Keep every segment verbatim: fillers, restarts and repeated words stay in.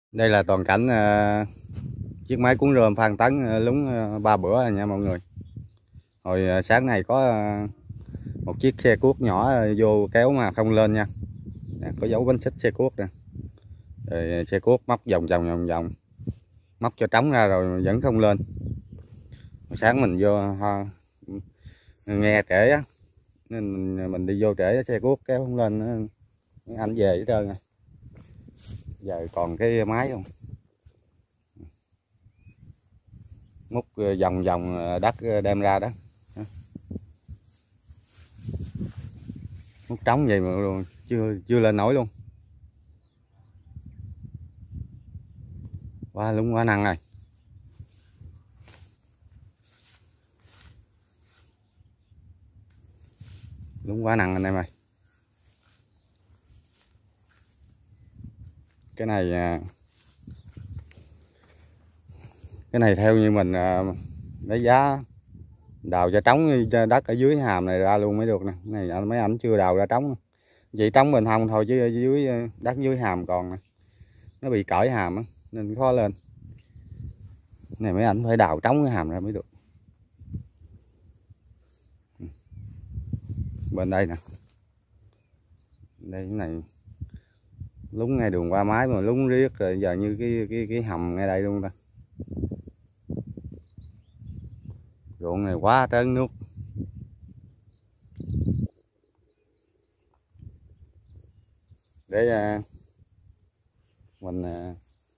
Đây là toàn cảnh uh, chiếc máy cuốn rơm Phan Tấn uh, lúng uh, ba bữa rồi nha mọi người. Hồi uh, sáng này có uh, một chiếc xe cuốc nhỏ uh, vô kéo mà không lên nha. Nè, có dấu bánh xích xe cuốc nè. Rồi xe cuốc móc vòng vòng vòng vòng, móc cho trống ra rồi vẫn không lên. Hồi sáng mình vô uh, nghe trễ á, nên mình, mình đi vô trễ xe cuốc kéo không lên nữa. Anh về hết trơn rồi. Giờ còn cái máy không, múc vòng vòng đất đem ra đó, múc trống vậy mà luôn chưa chưa lên nổi luôn. Quá lúng quá năng rồi, lúng quá năng anh em ơi. Cái này cái này theo như mình lấy giá đào cho trống cho đất ở dưới hàm này ra luôn mới được nè. Này mấy ảnh chưa đào ra trống, chỉ trống bên hông thôi chứ dưới đất dưới hàm còn nè, nó bị cởi hàm á nên khó lên. Này mấy ảnh phải đào trống cái hàm ra mới được. Bên đây nè, đây cái này lúng ngay đường qua mái mà lúng riết rồi, giờ như cái cái cái hầm ngay đây luôn ta. Ruộng này quá trơn nước. Để uh, mình uh,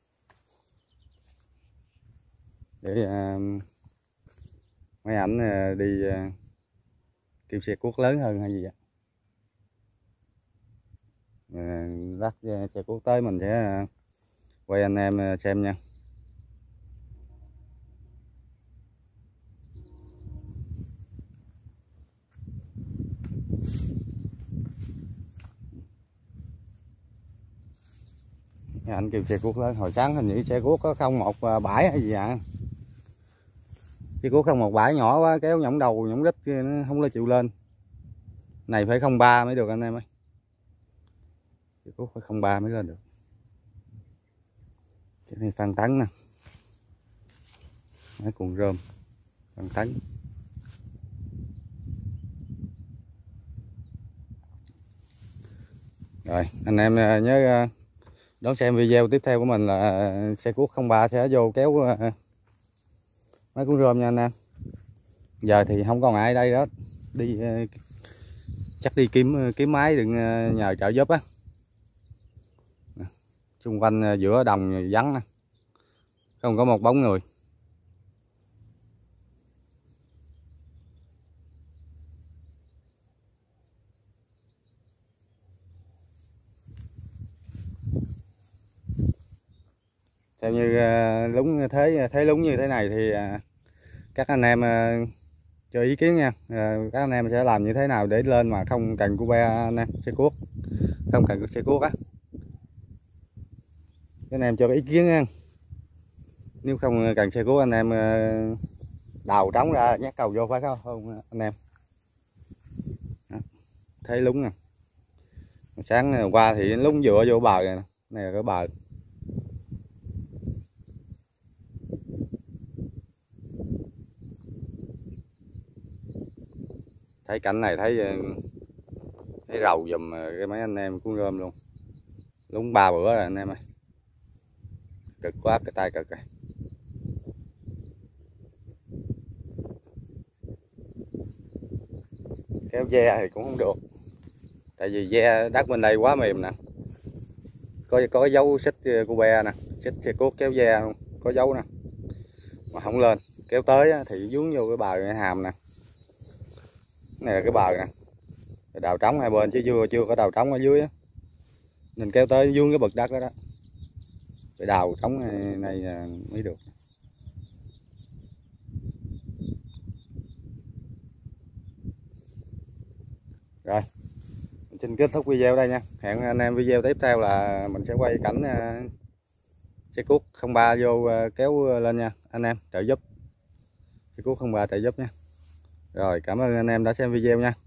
để uh, mấy ảnh uh, đi uh, kêu xe cuốc lớn hơn hay gì vậy. Uh, lát uh, xe cuốc tới mình sẽ uh, quay anh em uh, xem nha. Anh kêu xe cuốc lớn, hồi sáng hình như xe cuốc có không một bãi hay gì ạ. Xe cuốc không một bãi nhỏ quá, kéo nhõng đầu nhõng rít nó không có chịu lên. Này phải không ba mới được anh em ơi. Xe cuốc phải không ba mới lên được. Cái này Phan Tấn nè, mấy cuộn rơm Phan Tấn. Rồi anh em nhớ đón xem video tiếp theo của mình là xe cuốc không ba sẽ vô kéo mấy cuốn rơm nha anh em. Giờ thì không còn ai đây đó, đi chắc đi kiếm kiếm máy đừng nhờ trợ giúp á. Xung quanh giữa đồng vắng, không có một bóng người. Theo như lúng thế thế lúng như thế này thì các anh em cho ý kiến nha. Các anh em sẽ làm như thế nào để lên mà không cần cu be anh em, xe cuốc không cần xe cuốc á. Các anh em cho ý kiến nha. Nếu không cần xe cuốc anh em đào trống ra nhát cầu vô phải không anh em. Thấy lúng nè, sáng qua thì lúng dựa vô bờ này, này là cái bờ. Thấy cảnh này thấy thấy rầu dùm cái mấy anh em cuốn rơm luôn. Lúng ba bữa rồi anh em ơi, cực quá, cái tay cực rồi. Kéo ve thì cũng không được, tại vì ve đất bên đây quá mềm nè, có có dấu xích cu be nè, xích xe cuốc kéo ve luôn, có dấu nè mà không lên. Kéo tới thì vướng vô cái bờ cái hàm nè, này là cái bờ nè, đào trống hai bên chứ chưa chưa có đào trống ở dưới á, nên kéo tới vướng cái bậc đất đó đó, phải đào trống này, này mới được. Rồi mình xin kết thúc video đây nha. Hẹn anh em video tiếp theo là mình sẽ quay cảnh uh, xe cuốc không ba vô uh, kéo lên nha anh em, trợ giúp xe cuốc không ba trợ giúp nha. Rồi cảm ơn anh em đã xem video nha.